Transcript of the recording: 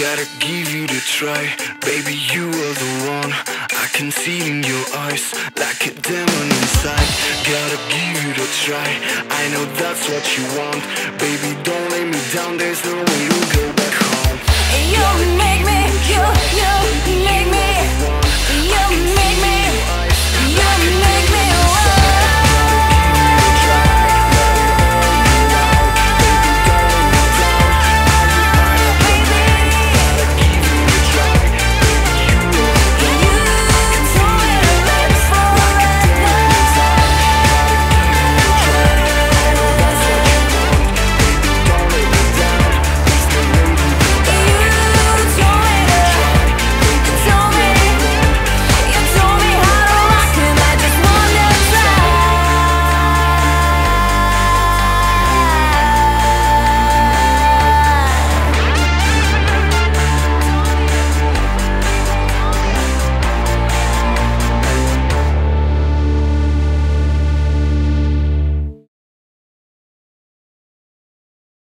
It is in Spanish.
Gotta give you the try, baby, you are the one. I can see it in your eyes, like a demon inside. Gotta give you the try, I know that's what you want. Baby, don't let me down, there's no way